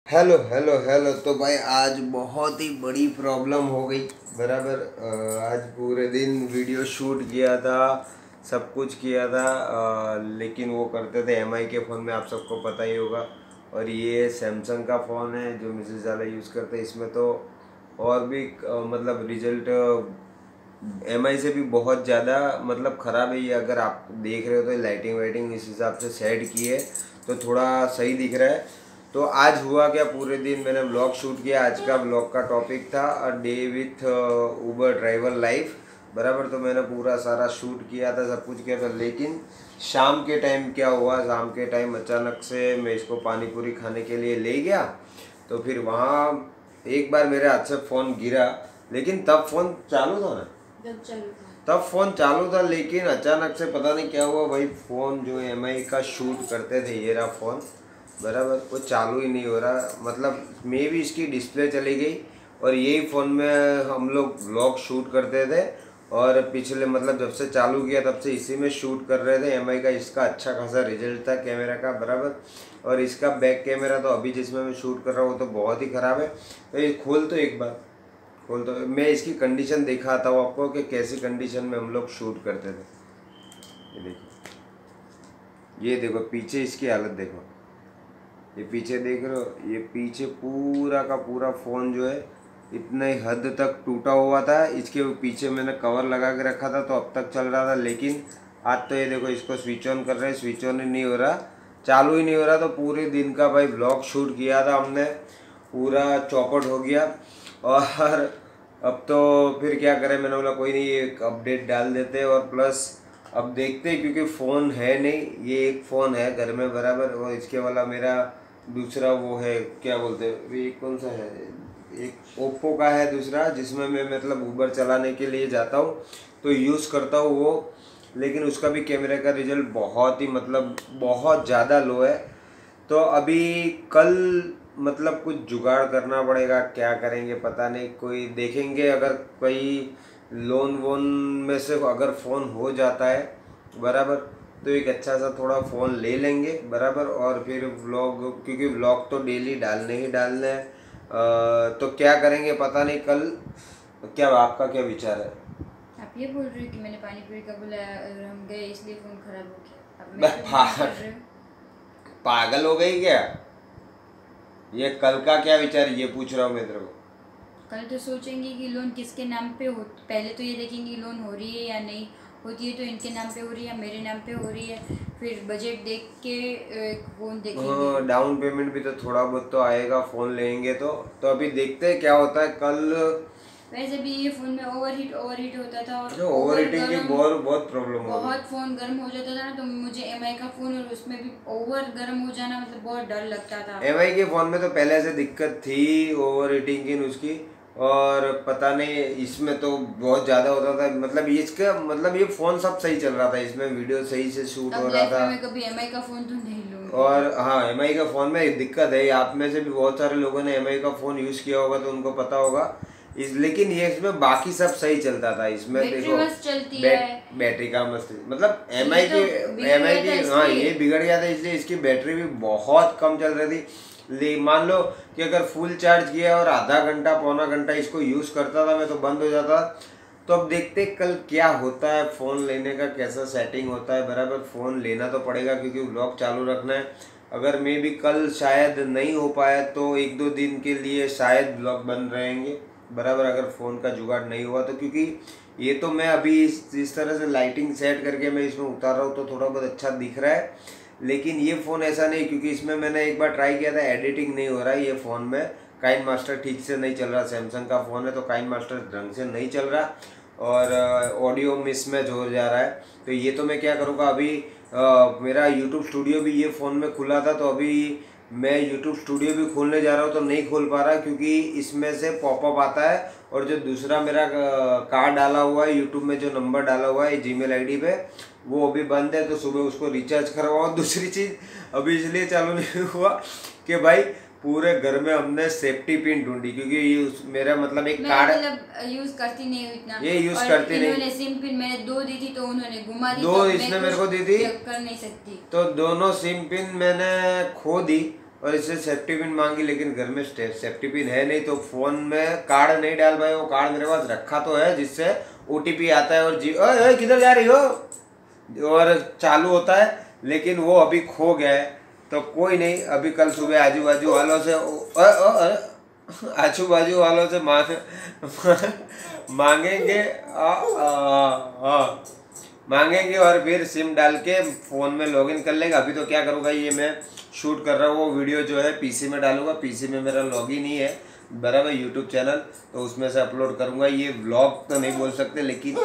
Hello hello hello. तो भाई आज बहुत ही बड़ी प्रॉब्लम हो गई। बराबर। आज पूरे दिन वीडियो शूट किया था, सब कुछ किया था। लेकिन वो करते थे एमआई के फ़ोन में, आप सबको पता ही होगा। और ये सैमसंग का फ़ोन है जो मिसेस ज़्यादा यूज़ करते हैं। इसमें तो और भी मतलब रिजल्ट एमआई से भी बहुत ज़्यादा मतलब ख़राब है। ये अगर आप देख रहे हो तो लाइटिंग वाइटिंग इस हिसाब से सेट की है तो थोड़ा सही दिख रहा है। तो आज हुआ क्या, पूरे दिन मैंने व्लॉग शूट किया। आज का व्लॉग का टॉपिक था a day with Uber driver life. बराबर। तो मैंने पूरा सारा शूट किया था, सब कुछ किया था। लेकिन शाम के टाइम क्या हुआ, शाम के टाइम अचानक से मैं इसको पानी पूरी खाने के लिए ले गया। तो फिर वहाँ एक बार मेरे हाथ से फ़ोन गिरा, लेकिन तब फ़ोन चालू था ना, तब फ़ोन चालू था। लेकिन अचानक से पता नहीं क्या हुआ भाई, फ़ोन जो एमआई का शूट करते थे, ये रहा फ़ोन। बराबर। वो चालू ही नहीं हो रहा, मतलब मे भी इसकी डिस्प्ले चली गई। और यही फ़ोन में हम लोग व्लॉग शूट करते थे। और पिछले मतलब जब से चालू किया तब से इसी में शूट कर रहे थे। एमआई का इसका अच्छा खासा रिजल्ट था कैमरा का। बराबर। और इसका बैक कैमरा तो अभी जिसमें मैं शूट कर रहा हूँ वो तो बहुत ही ख़राब है। तो ये खोल तो एक बार खोल, तो मैं इसकी कंडीशन दिखाता हूँ आपको कि कैसी कंडीशन में हम लोग शूट करते थे। ये देखो, ये देखो पीछे इसकी हालत देखो। ये पीछे देख रहे हो, ये पीछे पूरा का पूरा फ़ोन जो है इतने हद तक टूटा हुआ था। इसके पीछे मैंने कवर लगा के रखा था तो अब तक चल रहा था। लेकिन आज तो ये देखो, इसको स्विच ऑन कर रहे हैं, स्विच ऑन ही नहीं हो रहा, चालू ही नहीं हो रहा। तो पूरे दिन का भाई व्लॉग शूट किया था हमने, पूरा चौपट हो गया। और अब तो फिर क्या करें, मैंने बोला कोई नहीं, एक अपडेट डाल देते हैं। और प्लस अब देखते हैं, क्योंकि फ़ोन है नहीं, ये एक फ़ोन है घर में। बराबर। और इसके वाला मेरा दूसरा वो है, क्या बोलते हैं, ये कौन सा है, एक ओप्पो का है दूसरा, जिसमें मैं मतलब ऊबर चलाने के लिए जाता हूँ तो यूज़ करता हूँ वो। लेकिन उसका भी कैमरे का रिजल्ट बहुत ही मतलब बहुत ज़्यादा लो है। तो अभी कल मतलब कुछ जुगाड़ करना पड़ेगा, क्या करेंगे पता नहीं। कोई देखेंगे, अगर कोई लोन वोन में से अगर फ़ोन हो जाता है बराबर, तो एक अच्छा सा थोड़ा फ़ोन ले लेंगे। बराबर। और फिर व्लॉग, क्योंकि व्लॉग तो डेली डालने ही डालने हैं। तो क्या करेंगे पता नहीं कल। क्या आपका क्या विचार है? आप ये बोल रहे हो कि मैंने पानी पूरी का बुलाया और हम गए इसलिए फ़ोन ख़राब हो गया। अब मैं मैं तो मना कर रहे हो। पागल हो गई क्या? ये कल का क्या विचार, ये पूछ रहा हूँ मैं तेरे को। कल तो सोचेंगे कि लोन किसके नाम पे हो, पहले तो ये देखेंगे लोन हो रही है या नहीं होती है, तो इनके नाम पे हो रही है या मेरे नाम पे हो रही है। फिर बजट देख के फ़ोन देखेंगे। हाँ, डाउन पेमेंट भी तो थोड़ा बहुत तो आएगा फ़ोन लेंगे तो अभी देखते हैं क्या होता है कल। वैसे भी ये फ़ोन में ओवर हीट होता था और जो ओवर ओवर हीटिंग की गर्म, बहुत बहुत प्रॉब्लम हो रही बहुत फ़ोन गर्म हो जाता था ना। तो मुझे एमआई का फ़ोन और उसमें भी ओवर गर्म हो जाना मतलब बहुत डर लगता था। है। एमआई के फ़ोन में तो पहले से दिक्कत थी ओवर हीटिंग की उसकी। और पता नहीं इसमें तो बहुत ज़्यादा होता था। मतलब इसका मतलब ये फ़ोन सब सही चल रहा था, इसमें वीडियो सही से शूट हो अब रहा लाइफ था। में मैं कभी एमआई का फ़ोन तो नहीं लूँगी। और हाँ, एमआई का फ़ोन में एक दिक्कत है, आप में से भी बहुत सारे लोगों ने एमआई का फ़ोन यूज़ किया होगा तो उनको पता होगा। लेकिन ये इसमें बाकी सब सही चलता था। इसमें बैटरी देखो मस्त चलती है। बैटरी का मस्त, मतलब ये तो बिगड़ एमआई गया था की, हाँ इसलिए। ये बिगड़ गया था इसलिए इसकी बैटरी भी बहुत कम चल रही थी। मान लो कि अगर फुल चार्ज किया और आधा घंटा पौना घंटा इसको यूज़ करता था मैं तो बंद हो जाता। तो अब देखते कल क्या होता है, फ़ोन लेने का कैसा सेटिंग होता है। बराबर। फ़ोन लेना तो पड़ेगा क्योंकि व्लॉग चालू रखना है। अगर मे भी कल शायद नहीं हो पाया तो एक दो दिन के लिए शायद व्लॉग बंद रहेंगे। बराबर। अगर फ़ोन का जुगाड़ नहीं हुआ तो, क्योंकि ये तो मैं अभी इस तरह से लाइटिंग सेट करके मैं इसमें उतार रहा हूँ तो थोड़ा बहुत अच्छा दिख रहा है। लेकिन ये फ़ोन ऐसा नहीं, क्योंकि इसमें मैंने एक बार ट्राई किया था, एडिटिंग नहीं हो रहा है ये फ़ोन में। काइन मास्टर ठीक से नहीं चल रहा, सैमसंग का फ़ोन है तो काइन मास्टर ढंग से नहीं चल रहा। और ऑडियो मिसमैच हो जा रहा है। तो ये तो मैं क्या करूँगा अभी, मेरा यूट्यूब स्टूडियो भी ये फ़ोन में खुला था तो अभी मैं यूट्यूब स्टूडियो भी खोलने जा रहा हूँ तो नहीं खोल पा रहा क्योंकि इसमें से पॉपअप आता है। और जो दूसरा मेरा कार्ड डाला हुआ है यूट्यूब में, जो नंबर डाला हुआ है जीमेल आईडी पे, वो अभी बंद है। तो सुबह उसको रिचार्ज करवाओ। दूसरी चीज़ अभी इसलिए चालू नहीं हुआ कि भाई पूरे घर में हमने सेफ्टी पिन ढूंढी, क्योंकि ये मेरा मतलब एक मैं कार्ड मतलब यूज करती नहीं हूँ इतना। ये यूज़ और करती नहीं। इन्होंने सिम पिन मैंने 2 दी थी तो उन्होंने घुमा दी, दो तो मैं इसने मेरे को दी कुछ थी कर नहीं सकती। तो दोनों सिम पिन मैंने खो दी। और इससे सेफ्टी पिन मांगी, लेकिन घर में सेफ्टी पिन है नहीं, तो फ़ोन में कार्ड नहीं डाल पाए। वो कार्ड मेरे पास रखा तो है जिससे OTP आता है और ओए किधर जा रही हो और चालू होता है, लेकिन वो अभी खो गया है। तो कोई नहीं, अभी कल सुबह आजू बाजू वालों से मांगेंगे मांगेंगे और फिर सिम डाल के फ़ोन में लॉगिन कर लेंगे। अभी तो क्या करूँगा, ये मैं शूट कर रहा हूँ, वो वीडियो जो है PC में डालूंगा। PC में मेरा लॉगिन ही है बराबर, यूट्यूब चैनल, तो उसमें से अपलोड करूँगा। ये व्लॉग तो नहीं बोल सकते,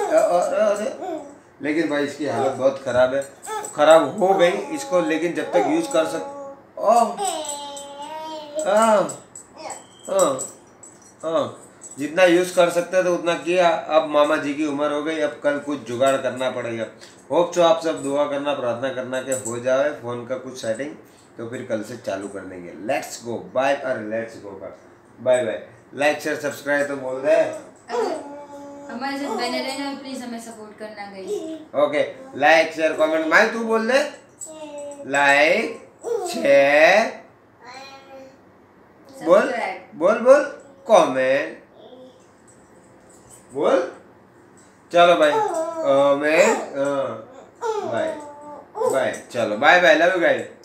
लेकिन भाई इसकी हालत बहुत ख़राब है, ख़राब हो गई इसको, लेकिन जब तक यूज़ कर जितना यूज़ कर सकते थे तो उतना किया। अब मामा जी की उम्र हो गई, अब कल कुछ जुगाड़ करना पड़ेगा। होप तो आप सब दुआ करना, प्रार्थना करना कि हो जाए फ़ोन का कुछ सेटिंग, तो फिर कल से चालू कर देंगे। लेट्स गो बाय, अरे लेट्स गो का bye bye. Like share subscribe तो बोल दे, हमारे साथ बने रहना और प्लीज हमें सपोर्ट करना guys. Okay, like share comment, माई तू बोल दे, लाइक शेयर बोल बोल बोल, कमेंट बोल, चलो भाई मैं बाय बाय, चलो bye bye, love you guys.